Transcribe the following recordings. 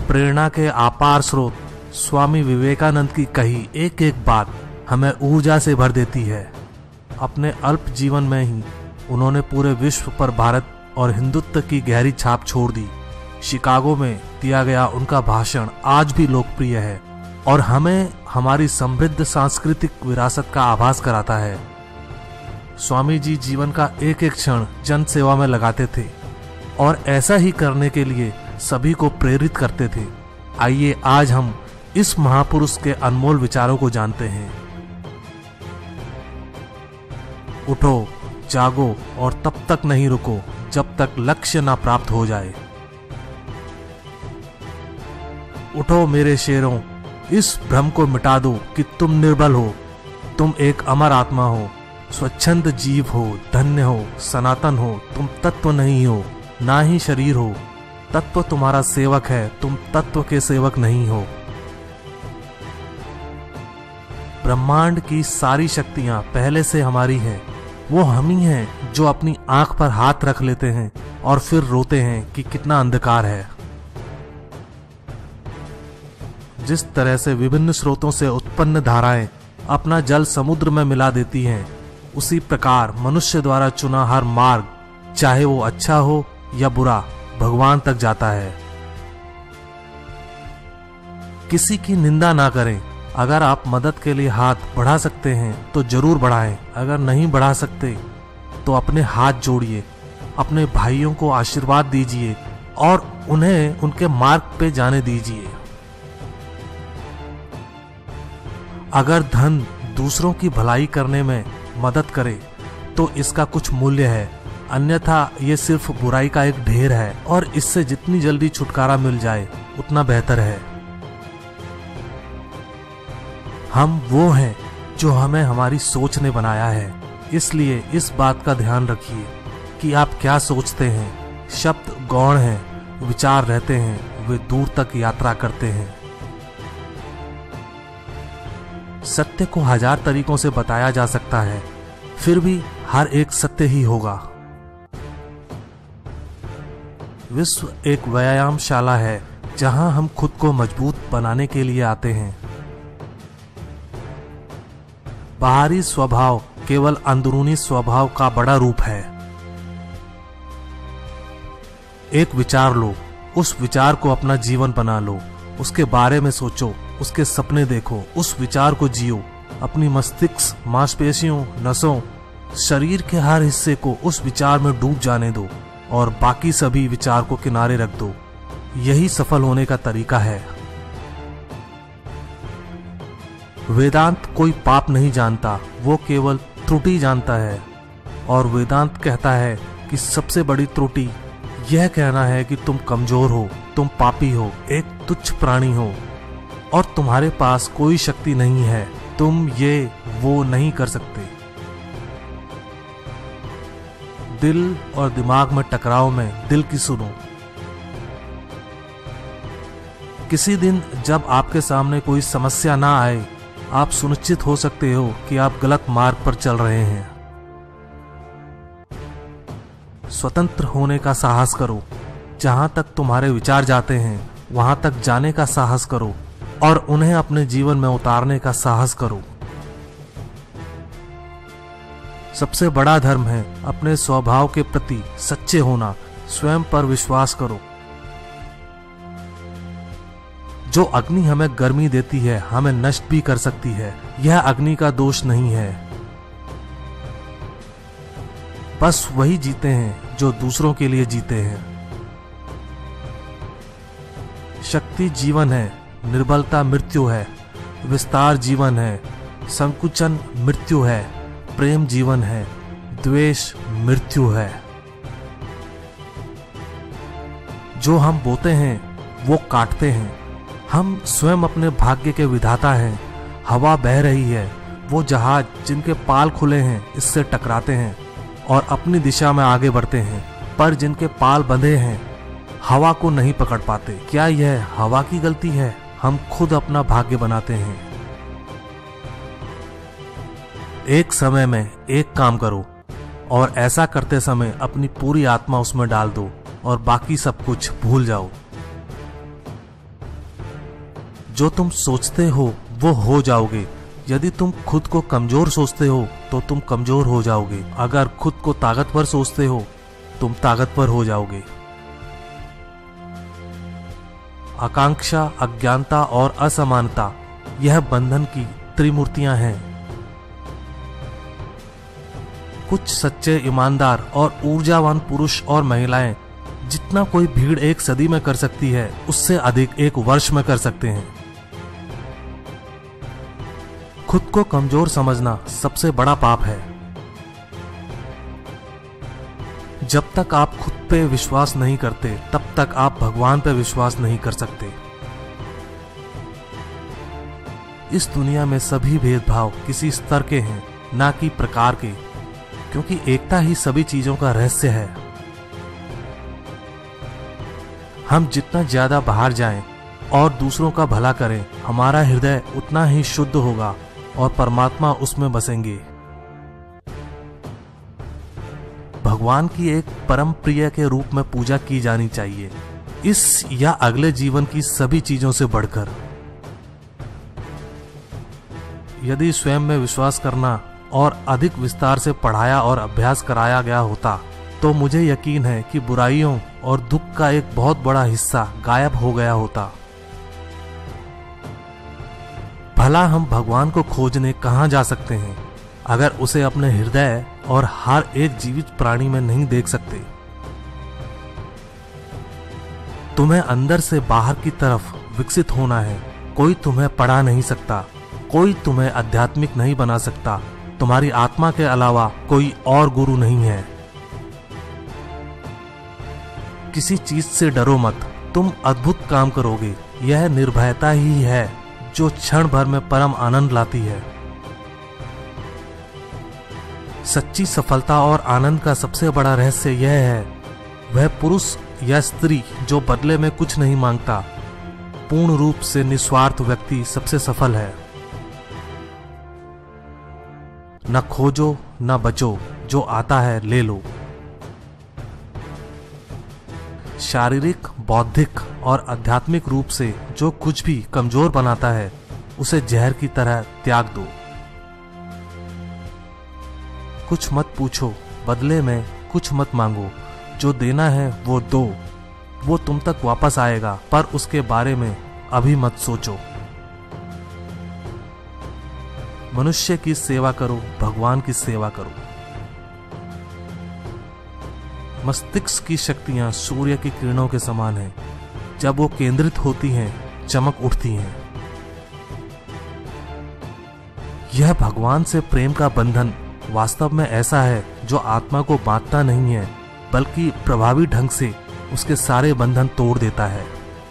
प्रेरणा के अपार स्रोत स्वामी विवेकानंद की कही एक एक बात हमें ऊर्जा से भर देती है। अपने अल्प जीवन में ही उन्होंने पूरे विश्व पर भारत और हिंदुत्व की गहरी छाप छोड़ दी। शिकागो में दिया गया उनका भाषण आज भी लोकप्रिय है और हमें हमारी समृद्ध सांस्कृतिक विरासत का आभास कराता है। स्वामी जी जीवन का एक एक क्षण जन सेवा में लगाते थे और ऐसा ही करने के लिए सभी को प्रेरित करते थे। आइए आज हम इस महापुरुष के अनमोल विचारों को जानते हैं। उठो, जागो और तब तक नहीं रुको जब तक लक्ष्य ना प्राप्त हो जाए। उठो मेरे शेरों, इस भ्रम को मिटा दो कि तुम निर्बल हो। तुम एक अमर आत्मा हो, स्वच्छंद जीव हो, धन्य हो, सनातन हो। तुम तत्व नहीं हो, ना ही शरीर हो। तत्व तुम्हारा सेवक है, तुम तत्व के सेवक नहीं हो। ब्रह्मांड की सारी शक्तियां पहले से हमारी हैं। वो हम ही हैं जो अपनी आंख पर हाथ रख लेते हैं और फिर रोते हैं कि कितना अंधकार है। जिस तरह से विभिन्न स्रोतों से उत्पन्न धाराएं अपना जल समुद्र में मिला देती हैं, उसी प्रकार मनुष्य द्वारा चुना हर मार्ग, चाहे वो अच्छा हो या बुरा, भगवान तक जाता है। किसी की निंदा ना करें। अगर आप मदद के लिए हाथ बढ़ा सकते हैं तो जरूर बढ़ाएं। अगर नहीं बढ़ा सकते तो अपने हाथ जोड़िए, अपने भाइयों को आशीर्वाद दीजिए और उन्हें उनके मार्ग पे जाने दीजिए। अगर धन दूसरों की भलाई करने में मदद करे तो इसका कुछ मूल्य है, अन्यथा ये सिर्फ बुराई का एक ढेर है और इससे जितनी जल्दी छुटकारा मिल जाए उतना बेहतर है। हम वो हैं जो हमें हमारी सोच ने बनाया है, इसलिए इस बात का ध्यान रखिए कि आप क्या सोचते हैं। शब्द गौण हैं, विचार रहते हैं, वे दूर तक यात्रा करते हैं। सत्य को 1000 तरीकों से बताया जा सकता है, फिर भी हर एक सत्य ही होगा। विश्व एक व्यायामशाला है जहां हम खुद को मजबूत बनाने के लिए आते हैं। बाहरी स्वभाव केवल अंदरूनी स्वभाव का बड़ा रूप है। एक विचार लो, उस विचार को अपना जीवन बना लो, उसके बारे में सोचो, उसके सपने देखो, उस विचार को जियो। अपनी मस्तिष्क, मांसपेशियों, नसों, शरीर के हर हिस्से को उस विचार में डूब जाने दो और बाकी सभी विचार को किनारे रख दो। यही सफल होने का तरीका है। वेदांत कोई पाप नहीं जानता, वो केवल त्रुटि जानता है। और वेदांत कहता है कि सबसे बड़ी त्रुटि यह कहना है कि तुम कमजोर हो, तुम पापी हो, एक तुच्छ प्राणी हो और तुम्हारे पास कोई शक्ति नहीं है, तुम ये वो नहीं कर सकते। दिल और दिमाग में टकराव में दिल की सुनो। किसी दिन जब आपके सामने कोई समस्या ना आए, आप सुनिश्चित हो सकते हो कि आप गलत मार्ग पर चल रहे हैं। स्वतंत्र होने का साहस करो। जहां तक तुम्हारे विचार जाते हैं वहां तक जाने का साहस करो और उन्हें अपने जीवन में उतारने का साहस करो। सबसे बड़ा धर्म है अपने स्वभाव के प्रति सच्चे होना। स्वयं पर विश्वास करो। जो अग्नि हमें गर्मी देती है, हमें नष्ट भी कर सकती है। यह अग्नि का दोष नहीं है। बस वही जीते हैं जो दूसरों के लिए जीते हैं। शक्ति जीवन है, निर्बलता मृत्यु है। विस्तार जीवन है, संकुचन मृत्यु है। प्रेम जीवन है, द्वेष मृत्यु है। जो हम बोते हैं वो काटते हैं। हम स्वयं अपने भाग्य के विधाता हैं। हवा बह रही है, वो जहाज जिनके पाल खुले हैं इससे टकराते हैं और अपनी दिशा में आगे बढ़ते हैं, पर जिनके पाल बंधे हैं हवा को नहीं पकड़ पाते। क्या यह हवा की गलती है? हम खुद अपना भाग्य बनाते हैं। एक समय में एक काम करो और ऐसा करते समय अपनी पूरी आत्मा उसमें डाल दो और बाकी सब कुछ भूल जाओ। जो तुम सोचते हो वो हो जाओगे। यदि तुम खुद को कमजोर सोचते हो तो तुम कमजोर हो जाओगे। अगर खुद को ताकतवर सोचते हो तुम ताकतवर हो जाओगे। आकांक्षा, अज्ञानता और असमानता यह बंधन की त्रिमूर्तियां हैं। कुछ सच्चे, ईमानदार और ऊर्जावान पुरुष और महिलाएं जितना कोई भीड़ एक सदी में कर सकती है उससे अधिक एक वर्ष में कर सकते हैं। खुद को कमजोर समझना सबसे बड़ा पाप है। जब तक आप खुद पे विश्वास नहीं करते तब तक आप भगवान पे विश्वास नहीं कर सकते। इस दुनिया में सभी भेदभाव किसी स्तर के हैं, ना कि प्रकार के, क्योंकि एकता ही सभी चीजों का रहस्य है। हम जितना ज्यादा बाहर जाएं और दूसरों का भला करें, हमारा हृदय उतना ही शुद्ध होगा और परमात्मा उसमें बसेंगे। भगवान की एक परम प्रिय के रूप में पूजा की जानी चाहिए, इस या अगले जीवन की सभी चीजों से बढ़कर। यदि स्वयं में विश्वास करना और अधिक विस्तार से पढ़ाया और अभ्यास कराया गया होता तो मुझे यकीन है कि बुराइयों और दुख का एक बहुत बड़ा हिस्सा गायब हो गया होता। भला हम भगवान को खोजने कहां जा सकते हैं अगर उसे अपने हृदय और हर एक जीवित प्राणी में नहीं देख सकते। तुम्हें अंदर से बाहर की तरफ विकसित होना है। कोई तुम्हें पढ़ा नहीं सकता, कोई तुम्हें आध्यात्मिक नहीं बना सकता। तुम्हारी आत्मा के अलावा कोई और गुरु नहीं है। किसी चीज से डरो मत, तुम अद्भुत काम करोगे। यह निर्भयता ही है जो क्षण भर में परम आनंद लाती है। सच्ची सफलता और आनंद का सबसे बड़ा रहस्य यह है, वह पुरुष या स्त्री जो बदले में कुछ नहीं मांगता। पूर्ण रूप से निस्वार्थ व्यक्ति सबसे सफल है। न खोजो न बचो, जो आता है ले लो। शारीरिक, बौद्धिक और आध्यात्मिक रूप से जो कुछ भी कमजोर बनाता है उसे जहर की तरह त्याग दो। कुछ मत पूछो, बदले में कुछ मत मांगो। जो देना है वो दो, वो तुम तक वापस आएगा, पर उसके बारे में अभी मत सोचो। मनुष्य की सेवा करो, भगवान की सेवा करो। मस्तिष्क की शक्तियां सूर्य की किरणों के समान हैं। जब वो केंद्रित होती हैं, चमक उठती हैं। यह भगवान से प्रेम का बंधन वास्तव में ऐसा है जो आत्मा को बांधता नहीं है, बल्कि प्रभावी ढंग से उसके सारे बंधन तोड़ देता है।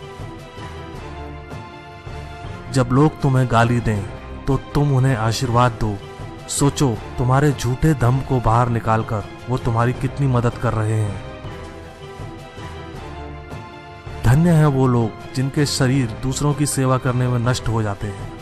जब लोग तुम्हें गाली दें तो तुम उन्हें आशीर्वाद दो। सोचो, तुम्हारे झूठे दम को बाहर निकालकर वो तुम्हारी कितनी मदद कर रहे हैं। धन्य है वो लोग जिनके शरीर दूसरों की सेवा करने में नष्ट हो जाते हैं।